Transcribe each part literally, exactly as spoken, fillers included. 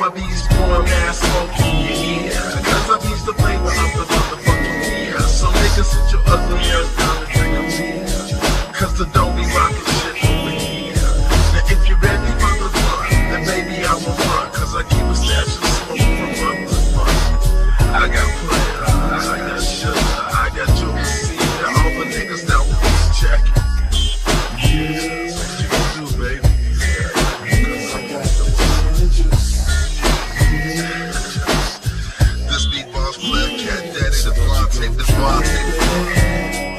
my bees pouring mad smoke in your ear. Cause I bees the flavor of the motherfucking beer. So niggas sit your ugly ass down and drink a beer. Cause the don't be rockin' shit over here. Now if you're ready for the fun, then maybe I will run. Cause I keep a stash of smoke from month to month. I got players, I got sugar, I got Jodeci. Now all the niggas now please check it. Yeah, that's what you can do, baby. Cause I got the gin and juice. This beat boss player, cat daddy, the DeVante, the DeVante.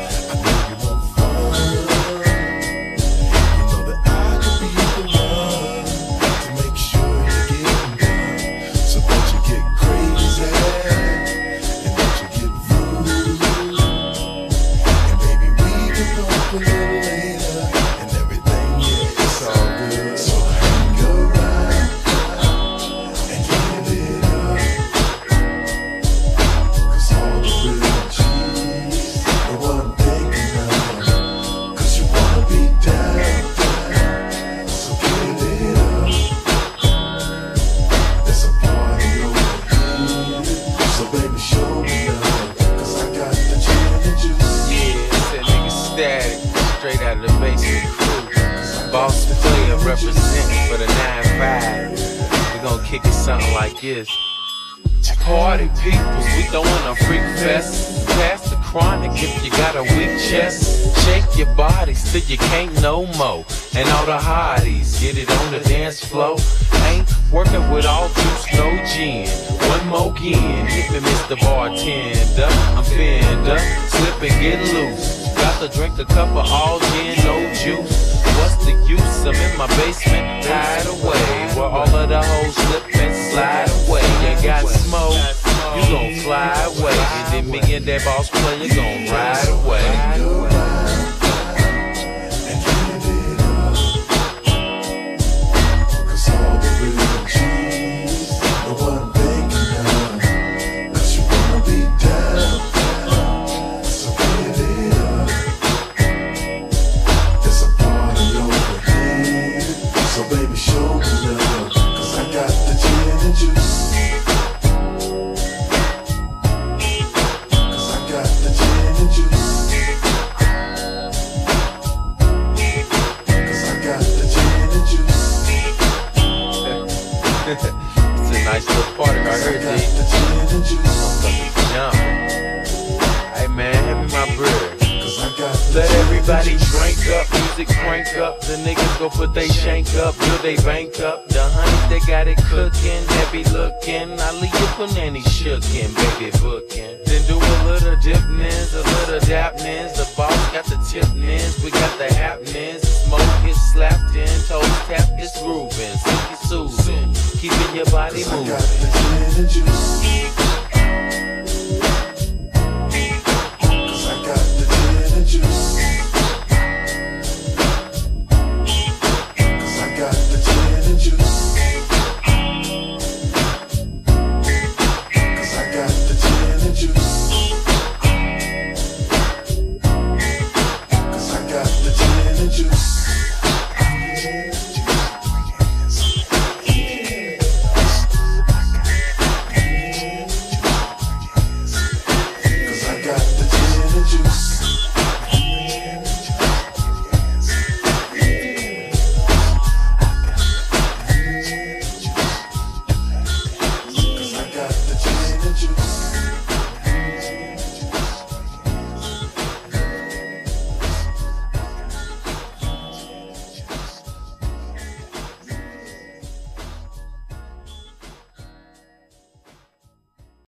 Straight out of the basement crew. Boss player representing for the nine five. We gon' kick it something like this. Party peoples, we throwin' a freak fest. Pass the chronic if you got a weak chest. Shake your body till you can't no more. And all the hotties, get it on the dance floor. Ain't working with all juice, no gin. One more gin, hit me Mister Bartender. I'm Fender, slip and get loose. Got to drink a cup of all gin, no juice. What's the use? I'm in my basement, hide away, where all of the hoes slip and slide away. You got smoke, you gon' fly away, and then me and that boss player gon' ride away. It's a nice little party right here, G. Yeah. Hey man, hand me my bread. Let everybody drink up, music crank up. The niggas go put they shank up, build they bank up. The honeys, they got it cooking, heavy looking. I leave your panini shookin', baby bookin'. Then do a little dipness, a little dapness. The boss got the tipness, we got the hapness.